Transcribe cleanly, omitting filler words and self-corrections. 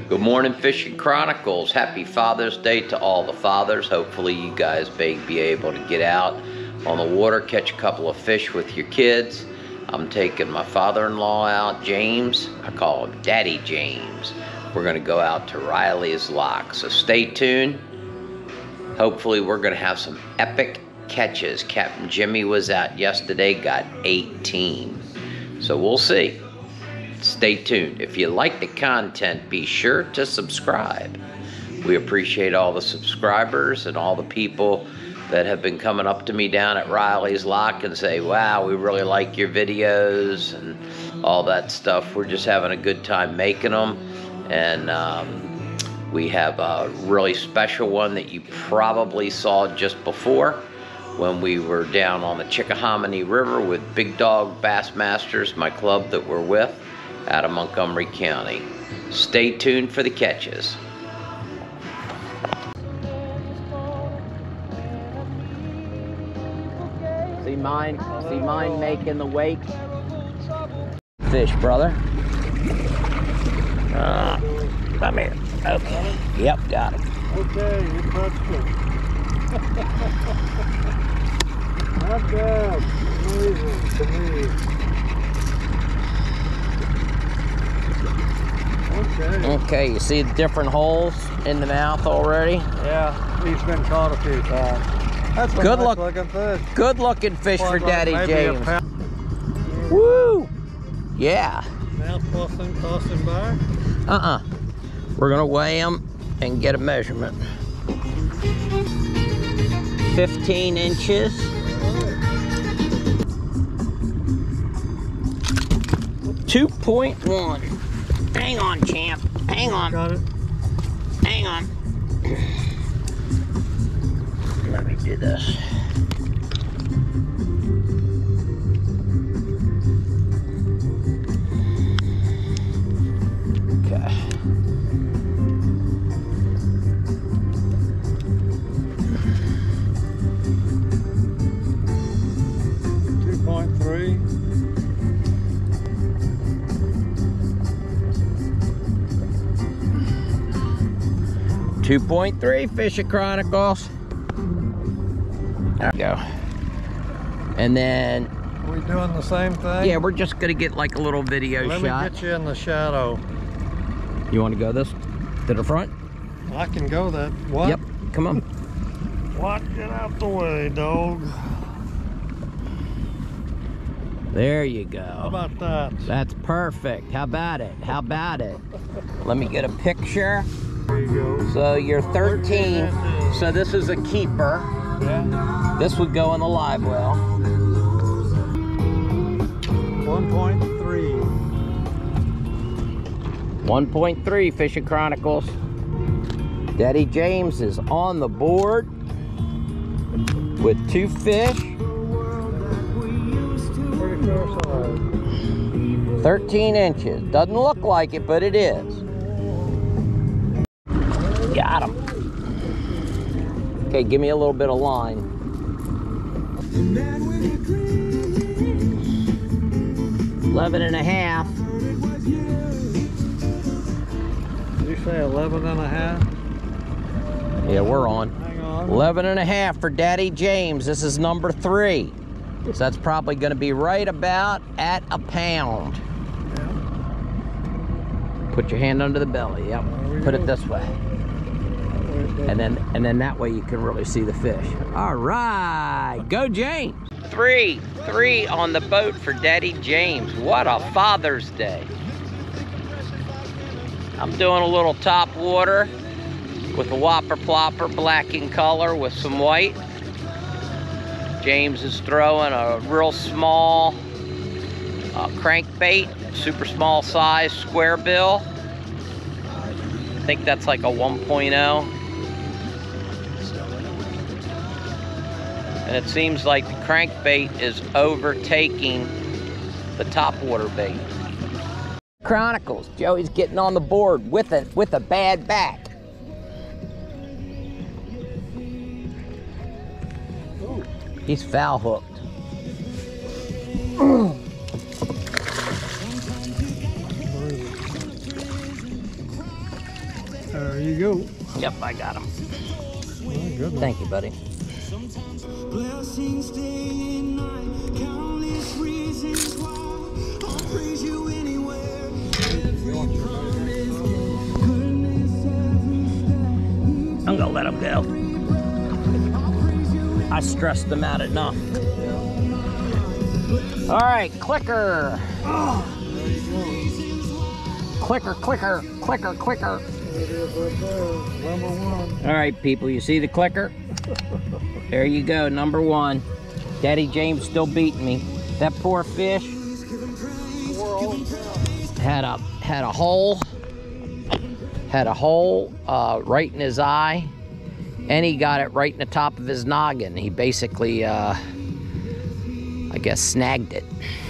Good morning, Fishin Chronicles. Happy Father's Day to all the fathers. Hopefully you guys may be able to get out on the water, catch a couple of fish with your kids. I'm taking my father-in-law out, James. I call him Daddy James. We're going to go out to Riley's Lock, so stay tuned. Hopefully we're going to have some epic catches. Captain Jimmy was out yesterday, got 18. So we'll see. Stay tuned. If you like the content, be sure to subscribe. We appreciate all the subscribers and all the people that have been coming up to me down at Riley's Lock and say, wow, we really like your videos and all that stuff. We're just having a good time making them. And we have a really special one that you probably saw just before when we were down on the Chickahominy River with Big Dog Bassmasters, my club that we're with, out of Montgomery County. Stay tuned for the catches. See mine making the wake. Fish, brother. Come here. Okay. Yep, got him. Okay, you touched him. Not bad. Amazing to me. Okay, you see the different holes in the mouth already? Yeah, he's been caught a few times. That's a good nice looking fish. Good looking fish for Daddy James. Woo! Yeah. Now toss him back. We're gonna weigh him and get a measurement. 15 inches. 2.1. Hang on, champ. Hang on. Got it. Hang on. Let me do this. Okay. .3. 2.3 Fishin Chronicles. There we go. And then Are we doing the same thing? yeah, we're just gonna get like a little video shot. Let me get you in the shadow. You want to go this to the front? I can go that. What? Yep. Come on. What? Get out the way, dog. There you go. How about that? That's perfect. How about it? How about it? Let me get a picture. There you go. So you're 13. So this is a keeper. Yeah. This would go in the live well. 1.3. 1.3 Fishin Chronicles. Daddy James is on the board with 2 fish. Pretty fair size. 13 inches. Doesn't look like it, but it is. Got him. Okay, give me a little bit of line. 11.5. Did you say 11.5? Yeah, we're on. Hang on. 11.5 for Daddy James. This is number 3. So that's probably going to be right about at a pound. Yeah. Put your hand under the belly. Yep. Put it this way. And then that way you can really see the fish. All right, go James. 3 on the boat for Daddy James. What a Father's Day. I'm doing a little top water with a whopper plopper, black in color with some white. James is throwing a real small crankbait, super small size, square bill. I think that's like a 1.0. And it seems like the crankbait is overtaking the topwater bait. Chronicles, Joey's getting on the board with a bad back. He's foul hooked. Yep, I got him. Oh, good one. Thank you, buddy. Blessings day and night, countless reasons why I'll praise you anywhere. I'm gonna let him go. I stressed them out enough. All right, clicker. Clicker, clicker, clicker, clicker. It is right there, number one. All right, people, you see the clicker? There you go, number one. Daddy James still beating me. That poor fish had a hole right in his eye, and he got it right in the top of his noggin. He basically, I guess, snagged it.